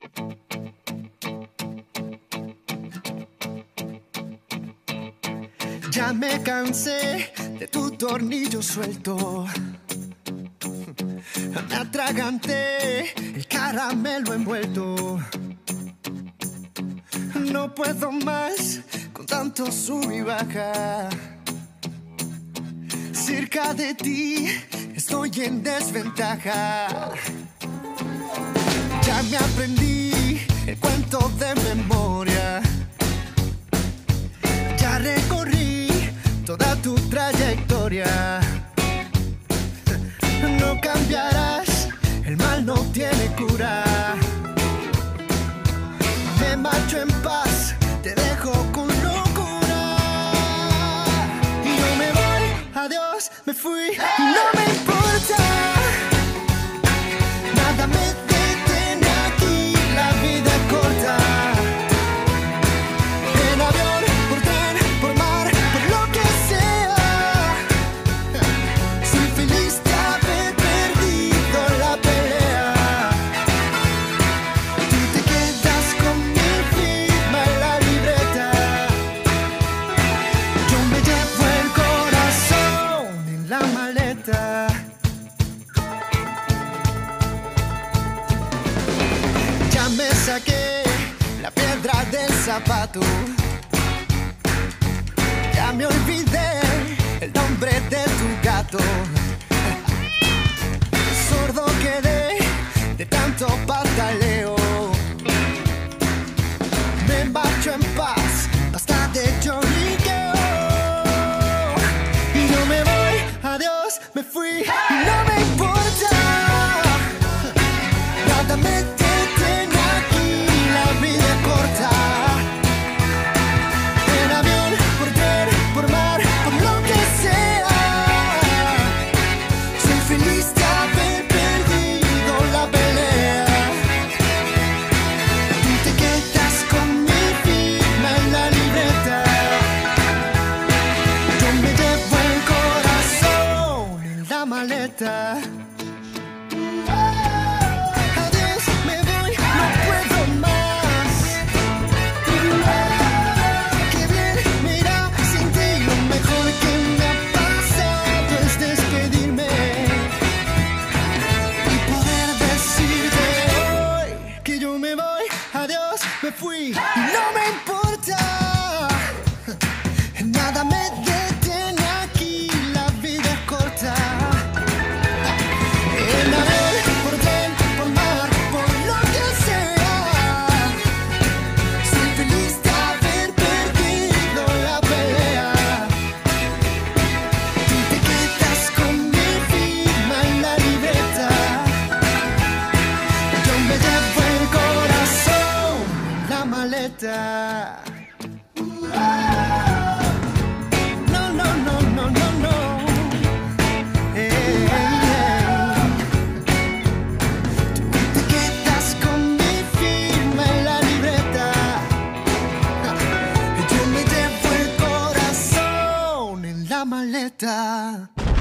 Ya me cansé de tu tornillo suelto. Me atraganté el caramelo envuelto. No puedo más con tanto sub y baja. Cerca de ti estoy en desventaja. Ya me aprendí el cuento de memoria. Ya recorrí toda tu trayectoria. No cambiarás, el mal no tiene cura. Me marcho en paz, te dejo con locura. Y yo me voy, adiós, me fui, no me importa. Nada me detiene aquí, la vida es corta. En avión, por tren, por mar, por lo que sea. Soy feliz de haber perdido la pelea. Tú te quedas con mi firma en la libreta. Yo me llevo el corazón en la maleta. Ya me saqué la piedra del zapato. Ya me olvidé el nombre de tu gato. Sordo quedé de tanto pataleo. Me marcho en paz, basta de lloriqueo. Y yo me voy, adiós, me fui, y no me importa. Nada me detiene aquí, la vida es corta. En avión, por tren, por mar, por lo que sea. Soy feliz de haber perdido la pelea. Tú te quedas con mi firma en la libreta. Yo me llevo el corazón en la maleta. Adiós, me voy, no puedo más. Qué bien, mira, sin ti lo mejor que me ha pasado es despedirme y poder decirte hoy que yo me voy, adiós, me fui, y no me importa. Nada me detiene aquí, la vida es corta. En avión, por tren, por mar, por lo que sea. Soy feliz de haber perdido la pelea. Tú te quedas con mi firma en la libreta. Yo me llevo el corazón en la maleta. No, no, no, no, no, no. Hey, hey. Tú te quedas con mi firma en la libreta. Yo me llevo el corazón en la maleta.